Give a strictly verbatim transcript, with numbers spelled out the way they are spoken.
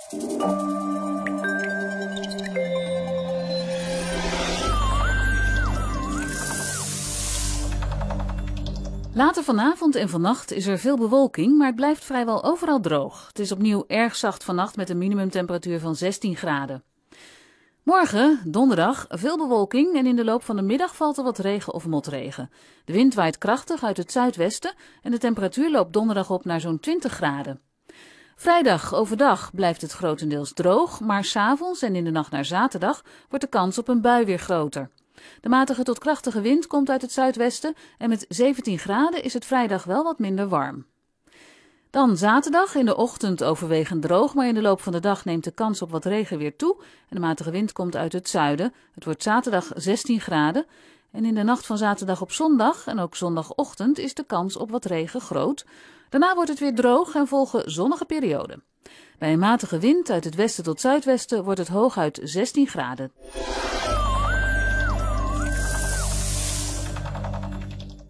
Later vanavond en vannacht is er veel bewolking, maar het blijft vrijwel overal droog. Het is opnieuw erg zacht vannacht met een minimumtemperatuur van zestien graden. Morgen, donderdag, veel bewolking en in de loop van de middag valt er wat regen of motregen. De wind waait krachtig uit het zuidwesten en de temperatuur loopt donderdag op naar zo'n twintig graden. Vrijdag overdag blijft het grotendeels droog, maar 's avonds en in de nacht naar zaterdag wordt de kans op een bui weer groter. De matige tot krachtige wind komt uit het zuidwesten en met zeventien graden is het vrijdag wel wat minder warm. Dan zaterdag, in de ochtend overwegend droog, maar in de loop van de dag neemt de kans op wat regen weer toe en de matige wind komt uit het zuiden. Het wordt zaterdag zestien graden en in de nacht van zaterdag op zondag en ook zondagochtend is de kans op wat regen groot. Daarna wordt het weer droog en volgen zonnige perioden. Bij een matige wind uit het westen tot zuidwesten wordt het hooguit zestien graden.